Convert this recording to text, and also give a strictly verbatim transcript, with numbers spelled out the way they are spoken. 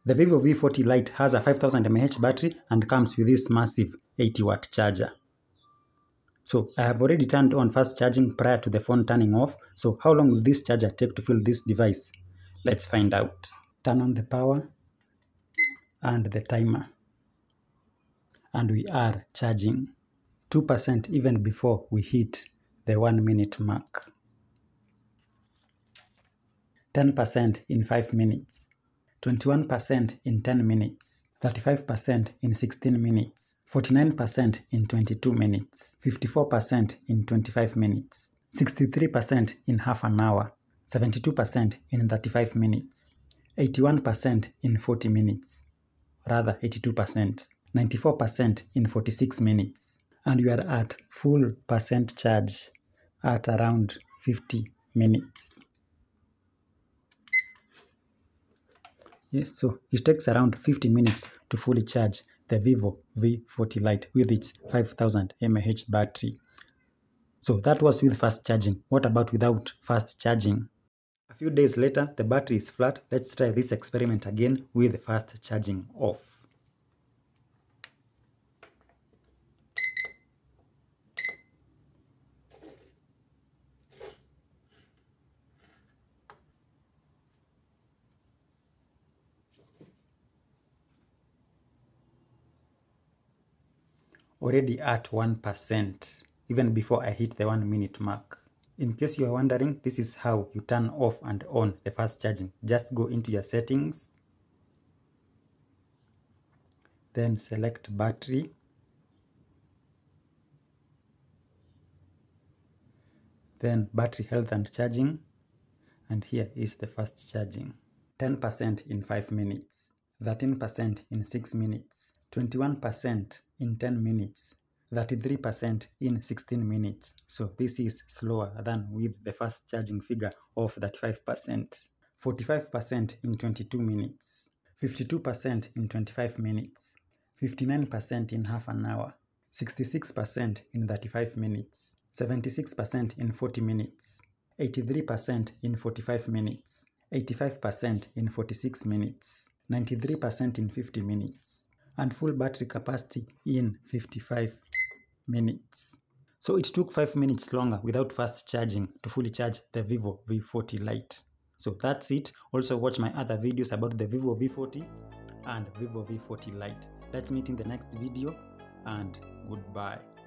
The Vivo V forty Lite has a five thousand milliamp hour battery and comes with this massive eighty watt charger. So I have already turned on fast charging prior to the phone turning off. So how long will this charger take to fill this device? Let's find out. Turn on the power and the timer. And we are charging two percent even before we hit the one minute mark. ten percent in five minutes. twenty-one percent in ten minutes. thirty-five percent in sixteen minutes. forty-nine percent in twenty-two minutes. fifty-four percent in twenty-five minutes. sixty-three percent in half an hour. seventy-two percent in thirty-five minutes. eighty-one percent in forty minutes. Rather eighty-two percent. ninety-four percent in forty-six minutes. And we are at full percent charge at around fifty minutes. Yes, so it takes around fifty minutes to fully charge the Vivo V forty Lite with its five thousand milliamp hour battery. So that was with fast charging. What about without fast charging? A few days later, the battery is flat. Let's try this experiment again with fast charging off. Already at one percent, even before I hit the one minute mark. In case you are wondering, this is how you turn off and on the fast charging. Just go into your settings, then select battery, then battery health and charging, and here is the fast charging. ten percent in five minutes, thirteen percent in six minutes, twenty-one percent in ten minutes, thirty-three percent in sixteen minutes. So this is slower than with the fast charging figure of thirty-five percent. forty-five percent in twenty-two minutes, fifty-two percent in twenty-five minutes, fifty-nine percent in half an hour, sixty-six percent in thirty-five minutes, seventy-six percent in forty minutes, eighty-three percent in forty-five minutes, eighty-five percent in forty-six minutes, ninety-three percent in fifty minutes, and full battery capacity in fifty-five minutes. So it took five minutes longer without fast charging to fully charge the Vivo V forty Lite. So that's it. Also watch my other videos about the Vivo V forty and Vivo V forty Lite. Let's meet in the next video, and goodbye.